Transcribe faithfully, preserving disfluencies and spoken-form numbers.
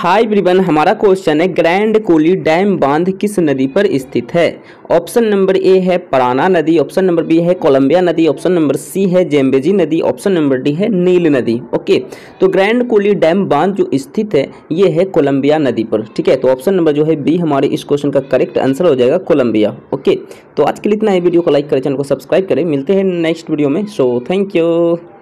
हाय everyone, हमारा question है grand coulee dam बांध किस नदी पर स्थित है। ऑप्शन नंबर ए है पराना नदी, ऑप्शन नंबर बी है कोलंबिया नदी, ऑप्शन नंबर सी है जेम्बेजी नदी, ऑप्शन नंबर डी है नील नदी। ओके, तो ग्रैंड कोली डैम बांध जो स्थित है ये है कोलंबिया नदी पर। ठीक है, तो ऑप्शन नंबर जो है बी हमारे इस क्वेश्चन का करेक्ट आंसर हो जाएगा कोलंबिया। ओके, तो आज के लिए इतना है। वीडियो को लाइक करें, चैनल को सब्सक्राइब करें। मिलते हैं नेक्स्ट वीडियो में। So thank you.